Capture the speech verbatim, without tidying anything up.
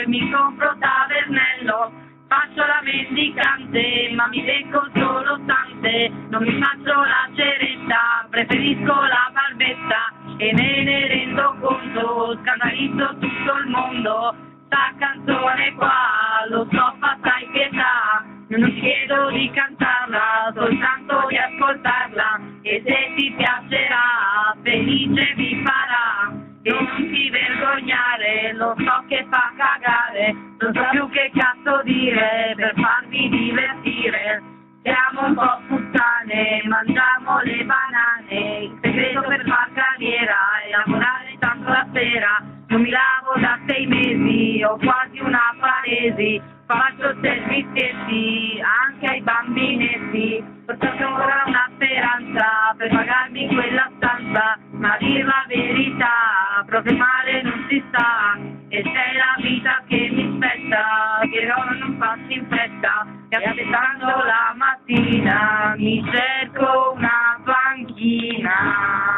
e mi compro tavernello. Faccio la mendicante, ma mi becco solo tante. Non mi faccio la ceretta, preferisco la barbetta. E me ne rendo conto, scandalizzo tutto il mondo. Sta canzone qua, lo so, fa sai pietà. Non ti chiedo di cantarla, soltanto di ascoltarla. E se ti piacerà, felice vi farà. E non ti vergognare, lo so che fa cagare. Non so più che cazzo dire per farvi divertire. Siamo un po' puttane, mangiamo le banane. Il segreto per far carriera è lavorare tanto la sera. Non mi lavo da sei mesi, ho quasi una paresi. Faccio servizietti anche ai bambinetti. Forse ho ancora una speranza per pagarmi quella stanza. Ma a dir la verità, proprio male non si sta. E c'è la vita che mi spetta, che ora non passi in fretta. E aspettando la mattina mi cerco una panchina.